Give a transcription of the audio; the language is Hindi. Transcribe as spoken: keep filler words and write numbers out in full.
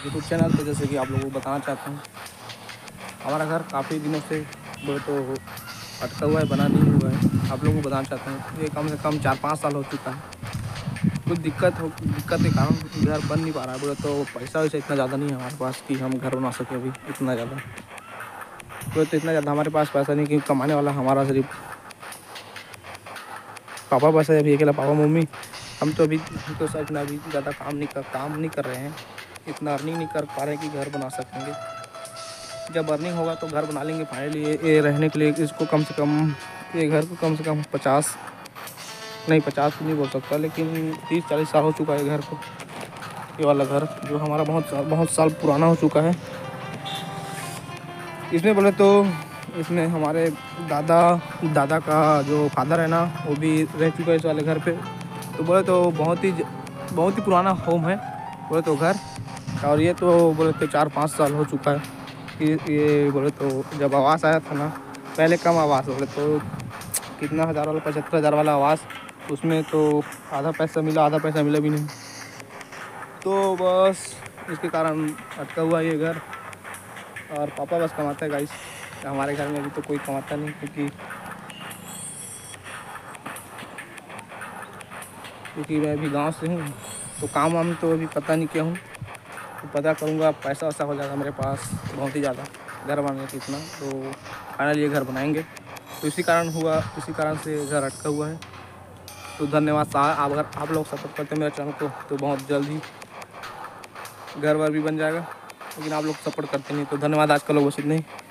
YouTube channel. तो जैसे कि आप लोगों को बताना चाहता हूँ, हमारा घर काफ़ी दिनों से बोले तो अटका हुआ है, बना नहीं हुआ है। आप लोगों को बताना चाहता हूँ, ये कम से कम चार पाँच साल हो चुका है। कुछ दिक्कत हो दिक्कत के कारण घर बन नहीं पा रहा है। बोले तो पैसा वैसा इतना ज़्यादा नहीं है हमारे पास कि हम घर बना सकें अभी इतना ज़्यादा। बोले तो इतना ज़्यादा हमारे पास पैसा नहीं, क्योंकि कमाने वाला हमारा सिर्फ पापा बस है, अभी अकेला पापा मम्मी। हम तो अभी हम तो सर इतना अभी ज़्यादा काम नहीं कर काम नहीं कर रहे हैं, इतना अर्निंग नहीं कर पा रहे हैं कि घर बना सकेंगे। जब अर्निंग होगा तो घर बना लेंगे फाइनली। ये ये रहने के लिए इसको कम से कम, ये घर को कम से कम पचास नहीं पचास नहीं बोल सकता, लेकिन तीस चालीस साल हो चुका है घर को। ये वाला घर जो हमारा बहुत साल बहुत साल पुराना हो चुका है। इसमें बोले तो इसमें हमारे दादा दादा का जो फादर है ना, वो भी रह चुका है इस वाले घर पे। तो बोले तो बहुत ही बहुत ही पुराना होम है बोले तो घर। और ये तो बोले तो चार पाँच साल हो चुका है कि ये बोले तो जब आवास आया था ना, पहले कम आवास बोले तो कितना हज़ार वाला, पचहत्तर हज़ार वाला आवास, उसमें तो आधा पैसा मिला, आधा पैसा मिला भी नहीं। तो बस इसके कारण अटका हुआ ये घर। और पापा बस कमाता है गाइस, हमारे घर में अभी तो कोई कमाता नहीं, क्योंकि क्योंकि मैं अभी गांव से हूँ। तो काम वाम तो अभी पता नहीं क्या हूँ, तो पता करूँगा, पैसा वैसा हो जाएगा मेरे पास बहुत ही ज़्यादा घर बनाने का इतना, तो फाइनली ये घर बनाएंगे। तो इसी कारण हुआ इसी कारण से घर अटका हुआ है। तो धन्यवाद सा आप अगर आप लोग सपोर्ट करते हैं मेरे चैनल को तो बहुत जल्द ही घर वर भी बन जाएगा, लेकिन आप लोग सपोर्ट करते नहीं। तो धन्यवाद, आज का लोग बस इतना ही।